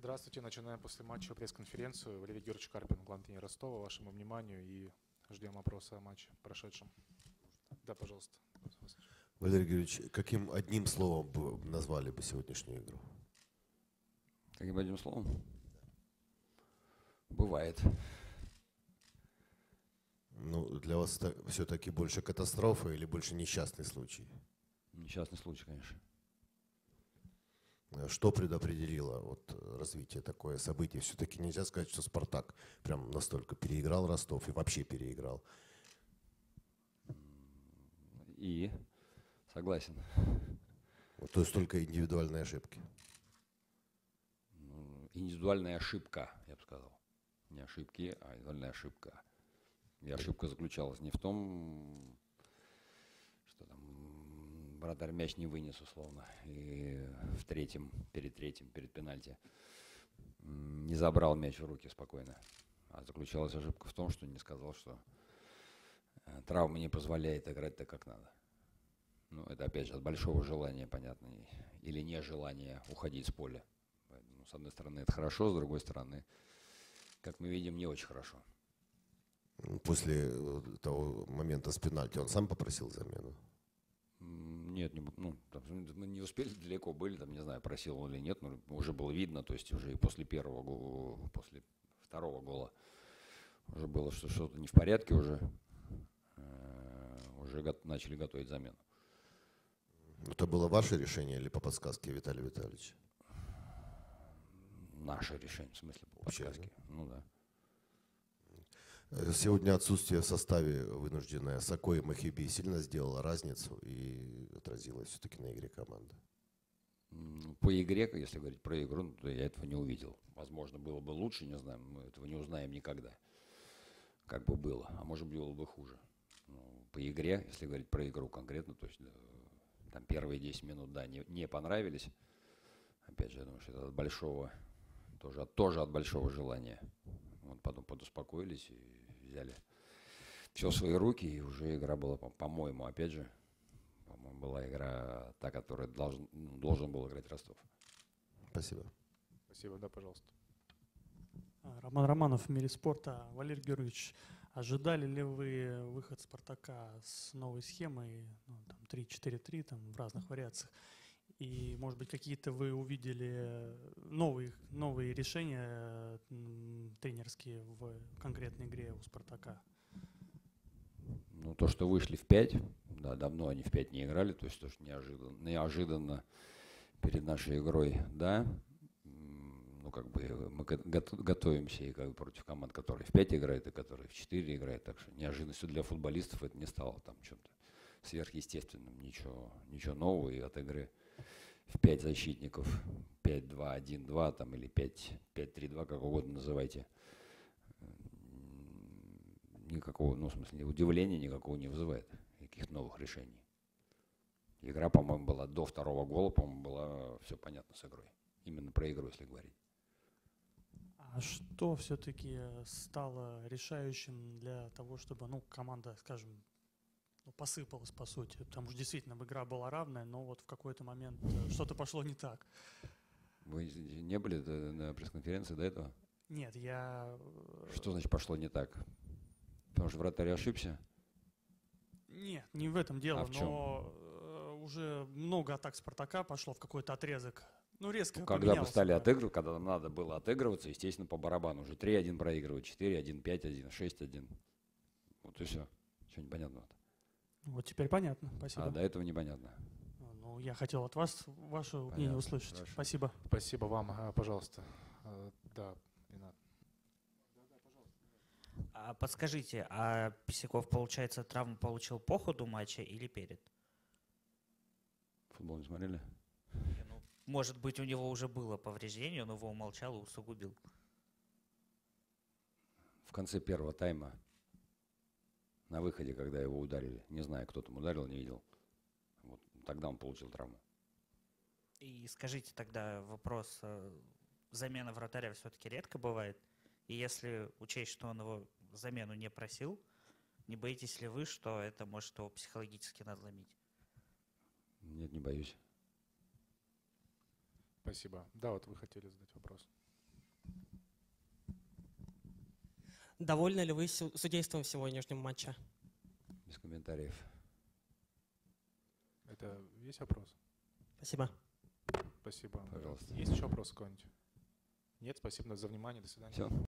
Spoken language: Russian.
Здравствуйте. Начинаем после матча пресс-конференцию. Валерий Георгиевич Карпин, главный тренер Ростова. Вашему вниманию и ждем вопроса о матче прошедшем. Да, пожалуйста. Валерий Георгиевич, каким одним словом бы назвали бы сегодняшнюю игру? Каким одним словом? Бывает. Ну, для вас это все-таки больше катастрофа или больше несчастный случай? Несчастный случай, конечно. Что предопределило вот развитие такое событие? Все-таки нельзя сказать, что «Спартак» прям настолько переиграл Ростов и вообще переиграл. И согласен. Вот, то есть только индивидуальные ошибки. Индивидуальная ошибка, я бы сказал. Не ошибки, а индивидуальная ошибка. И ошибка заключалась не в том, что там вратарь мяч не вынес, условно, и перед пенальти не забрал мяч в руки спокойно. А заключалась ошибка в том, что не сказал, что травма не позволяет играть так, как надо. Ну, это, опять же, от большого желания, понятно, или нежелания уходить с поля. Поэтому, с одной стороны, это хорошо, с другой стороны, как мы видим, не очень хорошо. После того момента с пенальти он сам попросил замену? Нет, мы не успели, далеко были, там, не знаю, просил он или нет, но уже было видно, то есть уже и после второго гола уже было, что что-то не в порядке, уже начали готовить замену. Это было ваше решение или по подсказке Виталия Витальевича? Наше решение, в смысле, по подсказке. Ну да. Сегодня отсутствие в составе вынужденное Сако и Махиби сильно сделало разницу и отразилось все-таки на игре команды? По игре, если говорить про игру, то я этого не увидел. Возможно, было бы лучше, не знаю, мы этого не узнаем никогда, как бы было, а может быть, было бы хуже. По игре, если говорить про игру конкретно, то есть там первые 10 минут, да, не понравились. Опять же, я думаю, что это от большого, тоже от большого желания. Вот потом подуспокоились и взяли все в свои руки, и уже игра была, по-моему, опять же, была игра та, которая должен был играть Ростов. Спасибо. Спасибо, да, пожалуйста. Роман Романов в «Мире спорта». Валерий Георгиевич, ожидали ли вы выход «Спартака» с новой схемой, там 3-4-3, там в разных вариациях? И, может быть, какие-то вы увидели новые решения тренерские в конкретной игре у «Спартака»? Ну, то, что вышли в 5, да, давно они в 5 не играли, то есть тоже неожиданно перед нашей игрой, да. Ну, как бы мы готовимся и как бы против команд, которые в 5 играют и которые в 4 играют, так что неожиданностью для футболистов это не стало там чем-то сверхъестественным, ничего нового, и от игры в 5 защитников, 5-2-1-2 там, или 5-3-2, как угодно называйте, никакого, ну, в смысле, удивления никакого не вызывает, каких-то новых решений. Игра, по-моему, была до второго гола, по-моему, было все понятно с игрой. Именно про игру, если говорить. А что все-таки стало решающим для того, чтобы, команда, скажем, посыпалась, по сути? Потому что действительно игра была равная, но вот в какой-то момент что-то пошло не так. Вы не были на пресс-конференции до этого? Нет, я... Что значит пошло не так? Потому что вратарь ошибся? Нет, не в этом дело, А в чем? но уже много атак «Спартака» пошло в какой-то отрезок. Резко Когда бы стали поменялся. отыгрывать, когда нам надо было отыгрываться, естественно, по барабану. Уже 3-1 проигрывать, 4-1, 5-1, 6-1. Вот и все. Что непонятного-то? Вот теперь понятно, спасибо. А до этого непонятно. Я хотел от вас ваше мнение услышать. Хорошо. Спасибо. Спасибо вам, пожалуйста. Да, Ренат. Подскажите, а Писяков, получается, травму получил по ходу матча или перед? Футбол не смотрели? Может быть, у него уже было повреждение, он его умолчал и усугубил. В конце первого тайма, на выходе, когда его ударили, не знаю, кто там ударил, не видел, вот тогда он получил травму. И скажите тогда вопрос, замена вратаря все-таки редко бывает? И если учесть, что он его замену не просил, не боитесь ли вы, что это может его психологически надломить? Нет, не боюсь. Спасибо. Да, вот вы хотели задать вопрос. Довольны ли вы судейством в сегодняшнем матче? Без комментариев. Это весь вопрос? Спасибо. Спасибо. Пожалуйста. Есть еще вопросы какой-нибудь? Нет, спасибо за внимание, до свидания. Все.